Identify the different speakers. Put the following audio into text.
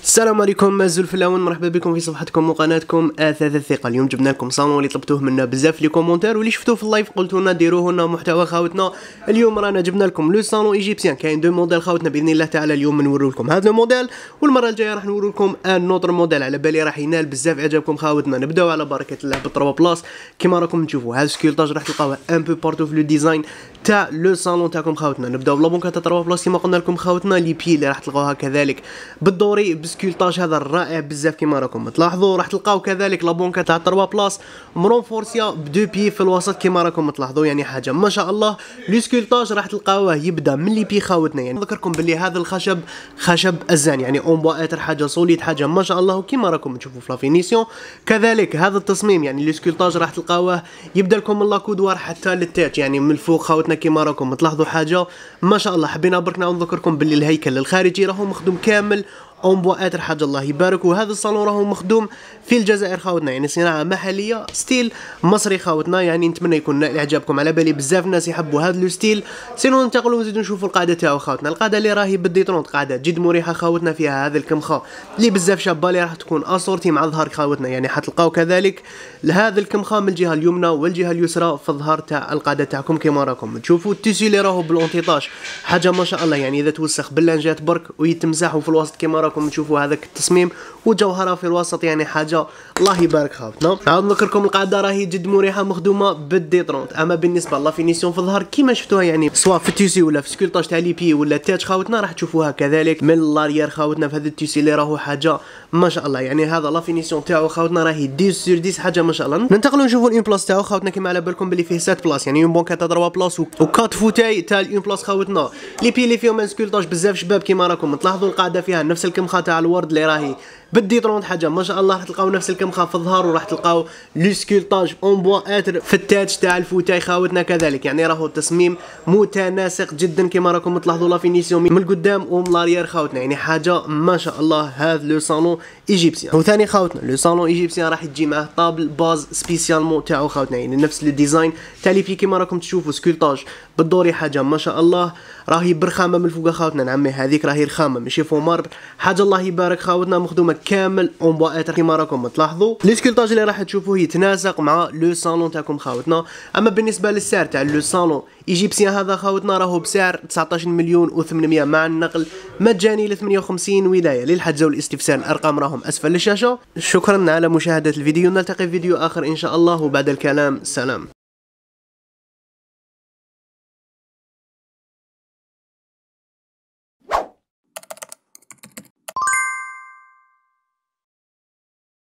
Speaker 1: السلام عليكم الزول فلاون، مرحبا بكم في صفحتكم وقناتكم اثاث الثقه. اليوم جبنا لكم صالون اللي طلبتوه منا بزاف في لي كومونتير واللي شفتوه في اللايف قلتوا لنا ديروه لنا محتوى خاوتنا. اليوم رانا جبنا لكم لو صالون ايجيبسيان، كاين دو موديل خاوتنا باذن الله تعالى. اليوم نورو لكم هذا الموديل والمره الجايه راح نورو لكم ان نوتر موديل، على بالي راح ينال بزاف اعجابكم خاوتنا. نبداو على بركه الله بالطروا بلاص. كيما راكم تشوفوا هذا السكيلتاج راح تلقاوه ان بو بارتو في لو ديزاين تاع لو صالون تاعكم خاوتنا. نبداو بلا بونكا تاع طروا بلاص كيما قلنا لكم خاوتنا. لي بي اللي راح تلقاوها كذلك بالدوري بسكيلتاج هذا رائع بزاف كيما راكم تلاحظوا. راح تلقاو كذلك لا بونكا تاع 3 بلاص مرونفورسيا بدو بي في الوسط كيما راكم تلاحظوا، يعني حاجه ما شاء الله. لو سكيلتاج راح تلقاوه يبدا من لي بي خاوتنا. يعني نذكركم باللي هذا الخشب خشب ازان، يعني اون بوا اتر حاجه سوليد، حاجه ما شاء الله. وكيما راكم تشوفوا في لا فينيسيون كذلك هذا التصميم، يعني لو سكيلتاج راح تلقاوه يبدا لكم من لاكودوار حتى للتاج، يعني من الفوق خاوتنا كيما راكم تلاحظوا حاجه ما شاء الله. حبينا برك نذكركم باللي الهيكل الخارجي راهو مخدوم كامل اون بوا اتر حاجه الله يبارك. وهذا الصالون راهو مخدوم في الجزائر خاوتنا، يعني صناعه محليه ستيل مصري خاوتنا. يعني نتمنى يكون نال اعجابكم، على بالي بزاف ناس يحبوا هذا لو ستيل. سينو ننتقلوا نزيدوا نشوفوا القاعده تاعو خاوتنا. القاعده اللي راهي بالديترونت قاعده جد مريحه خاوتنا، فيها هذا الكمخه اللي بزاف شابه اللي راح تكون اسورتي مع الظهر خاوتنا. يعني حتلقاو كذلك هذا الكمخه من الجهه اليمنى والجهه اليسرى في الظهر تاع القاعده تاعكم كيما راكم تشوفوا. التيسي اللي راهو بالانتيطاج حاجه ما شاء الله، يعني اذا توسخ باللانجات برك ويتمسحوا في الوسط كيما راكم تشوفوا هذاك التصميم وجوهره في الوسط، يعني حاجه الله يبارك خاوتنا. عاود نذكركم القاعده راهي جد مريحه مخدومه بالديترونت. اما بالنسبه لا فينيسيون في الظهر كيما شفتوها، يعني سواء في التيسي ولا في سكيلتاج تاع لي بي ولا التاج خاوتنا راح تشوفوها كذلك من لاريير خاوتنا في هذا التيسي اللي راهو حاجه ما شاء الله. يعني هذا لا فينيسيون تاعو خاوتنا راهي 10 sur 10 حاجه ما شاء الله. ننتقلوا نشوفوا الاون بلاص تاعو خاوتنا. كيما على بالكم باللي فيه 7 بلاص، يعني اون بونكا تاع 3 بلاص و4 فوتاي تاع الاون بلاص خاوتنا. لي بي اللي فيهم سكيلتاج بزاف شباب كيما راكم تلاحظوا. القاعده فيها نفس الكمخه تاع الورد اللي راهي بالديترونت حاجه ما شاء الله. راح تلقاو نفس الكمخه في الظهر، وراح تلقاو لو سكيلتاج اون بوا اتر في التاج تاع الفوتاي خاوتنا كذلك. يعني راهو التصميم متناسق جدا كيما راكم تلاحظوا. لا فينيسيون من القدام ومن لاريير خاوتنا، يعني حاجه ما شاء الله. هذا لو صالون ايجيبسيان. وثاني خاوتنا لو صالون ايجيبسيان راح تجي معاه طابل باز سبيسيالمون تاعو خاوتنا، يعني نفس الديزاين تاع لي بي كيما راكم تشوفوا. سكيلتاج بالدوري حاجه ما شاء الله، راهي برخامه من الفوق خاوتنا. نعمي هذيك راهي رخامه ماشي فومار، حاجه الله يبارك خاوتنا. مخدومه كامل اون بوا اتر كيما راكم تلاحظوا. لي سكيلتاج اللي راح تشوفوه يتناسق مع لو صالون تاعكم خاوتنا. اما بالنسبه للسعر تاع لو صالون ايجيبسيان هذا خاوتنا راهو بسعر 19 مليون و800 مع النقل مجاني ل 58 ولايه. للحجز والاستفسار الارقام راهم اسفل الشاشه. شكرا على مشاهده الفيديو، نلتقي في فيديو اخر ان شاء الله. وبعد الكلام سلام.